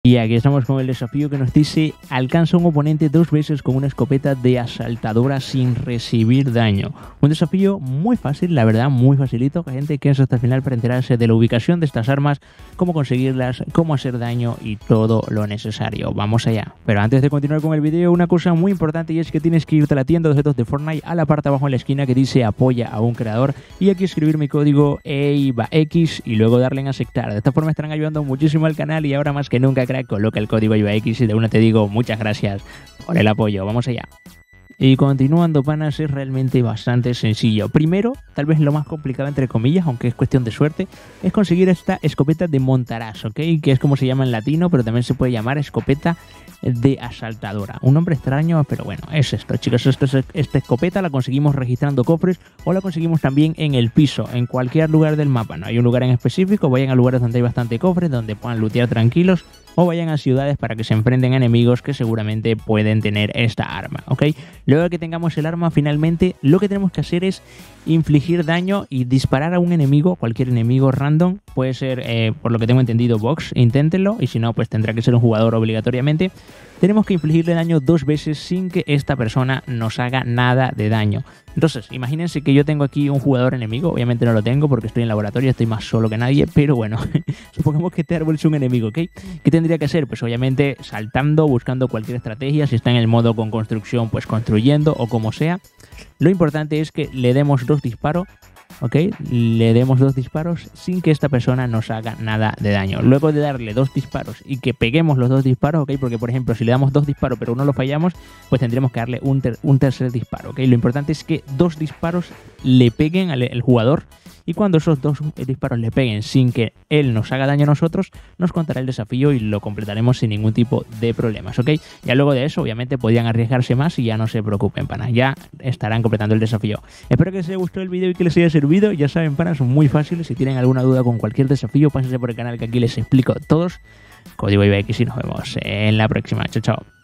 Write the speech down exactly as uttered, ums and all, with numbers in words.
Y aquí estamos con el desafío que nos dice: alcanza un oponente dos veces con una escopeta de asaltadora sin recibir daño. Un desafío muy fácil, la verdad, muy facilito, gente, que es hasta el final para enterarse de la ubicación de estas armas, cómo conseguirlas, cómo hacer daño y todo lo necesario. Vamos allá. Pero antes de continuar con el video, una cosa muy importante, y es que tienes que irte a la tienda de objetos de Fortnite, a la parte de abajo en la esquina que dice apoya a un creador, y aquí escribir mi código E I V A X y luego darle en aceptar. De esta forma estarán ayudando muchísimo al canal y ahora más que nunca, coloca el código E I V A X y de una te digo muchas gracias por el apoyo. Vamos allá. Y continuando, panas, es realmente bastante sencillo. Primero, tal vez lo más complicado entre comillas, aunque es cuestión de suerte, es conseguir esta escopeta de montaraz, ¿ok? Que es como se llama en latino, pero también se puede llamar escopeta de asaltadora. Un nombre extraño, pero bueno, es esto, chicos. Esto es, esta escopeta la conseguimos registrando cofres o la conseguimos también en el piso, en cualquier lugar del mapa. No hay un lugar en específico, vayan a lugares donde hay bastante cofres, donde puedan lootear tranquilos, o vayan a ciudades para que se enfrenten a enemigos que seguramente pueden tener esta arma, ¿ok? Luego de que tengamos el arma, finalmente lo que tenemos que hacer es infligir daño y disparar a un enemigo, cualquier enemigo random. Puede ser, eh, por lo que tengo entendido, box, inténtenlo, y si no, pues tendrá que ser un jugador obligatoriamente. Tenemos que infligirle daño dos veces sin que esta persona nos haga nada de daño. Entonces, imagínense que yo tengo aquí un jugador enemigo. Obviamente no lo tengo porque estoy en laboratorio, estoy más solo que nadie, pero bueno, supongamos que este árbol es un enemigo, ¿ok? ¿Qué tendría que hacer? Pues obviamente saltando, buscando cualquier estrategia. Si está en el modo con construcción, pues construyendo o como sea. Lo importante es que le demos dos disparos, ¿ok? Le demos dos disparos sin que esta persona nos haga nada de daño. Luego de darle dos disparos y que peguemos los dos disparos, ¿ok? Porque, por ejemplo, si le damos dos disparos pero uno lo fallamos, pues tendremos que darle un, ter un tercer disparo, ¿ok? Lo importante es que dos disparos le peguen al el jugador, y cuando esos dos disparos le peguen sin que él nos haga daño a nosotros, nos contará el desafío y lo completaremos sin ningún tipo de problemas, ¿ok? Ya luego de eso, obviamente, podrían arriesgarse más y ya no se preocupen, panas. Ya estarán completando el desafío. Espero que les haya gustado el video y que les haya servido. Ya saben, panas, son muy fáciles. Si tienen alguna duda con cualquier desafío, pásense por el canal que aquí les explico todos. Código E I V A X y nos vemos en la próxima. Chao, chao.